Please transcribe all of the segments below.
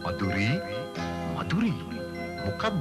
මధుරී මధుරී මොකක්ද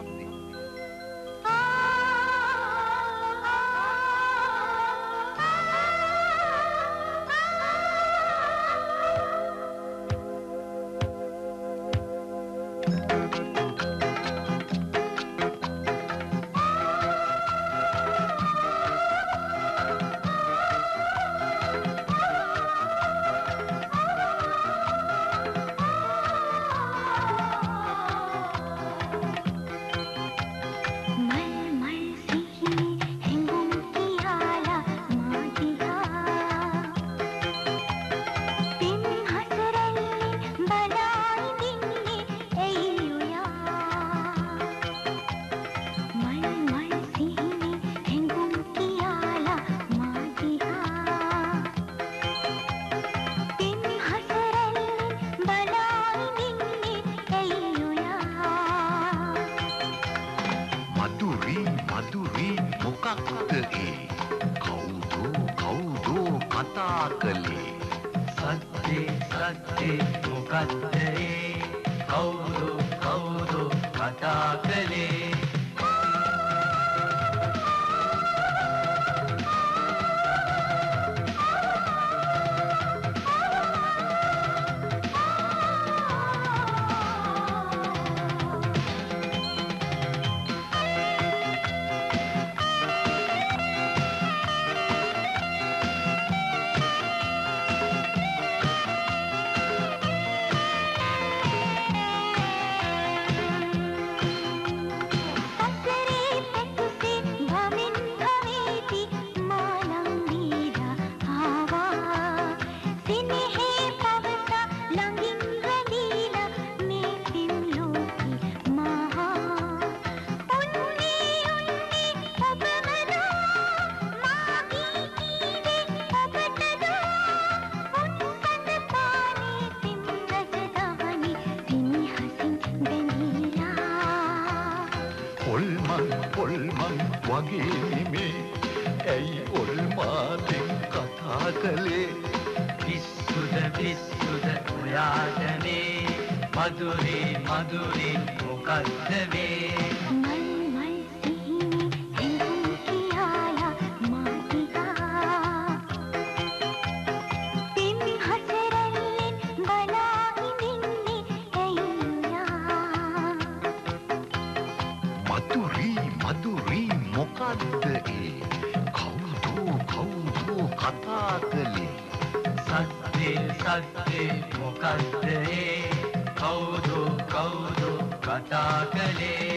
මధුරී මොකක්ද ඒ කවුදෝ කතා කළේ සත්‍යේ මොකක්ද ඒ කවුදෝ කතා කළේ ඔල්මන් වගේ නෙමේ ඇයි ඔල්මාලෙන් කතා කළේ පිස්සුද ඔයාටනේ මధుරී මොකක්ද මේ මధుරී මොකක්ද ඒ කවුදෝ කතා කළේ සත්‍යේ මොකක්ද ඒ කවුදෝ කතා කළේ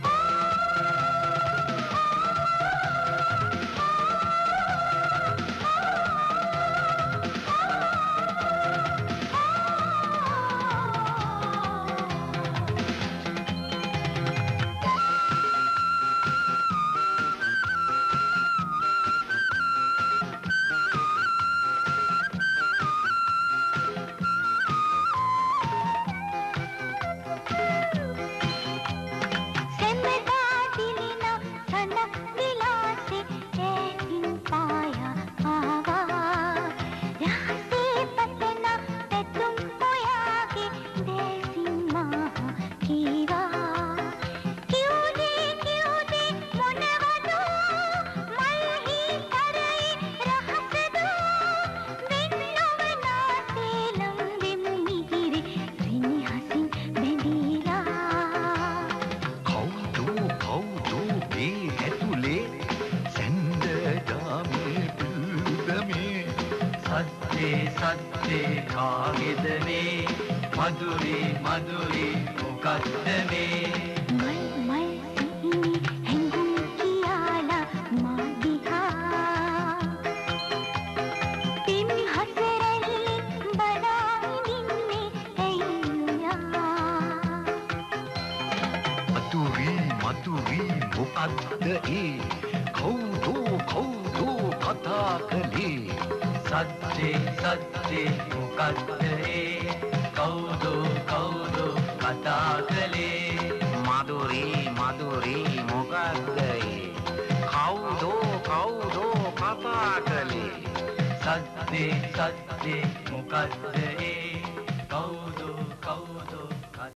සත්‍යේ කාගේද මේ මధుරී මොකක්ද මේ මල් සිහිනි හැඟුම් කියලා මා දිහා පින් හතරෙල්ලෙන් බලා ඉන්නේ ඇයියා මధుරී මොකක්ද ඒ කවුදෝ කතා කළේ සත්‍යේ මොකක්ද ඒ කවුදෝ කතා කළේ මధుරී මොකක්ද ඒ කවුදෝ කතා කළේ සත්‍යේ මොකක්ද ඒ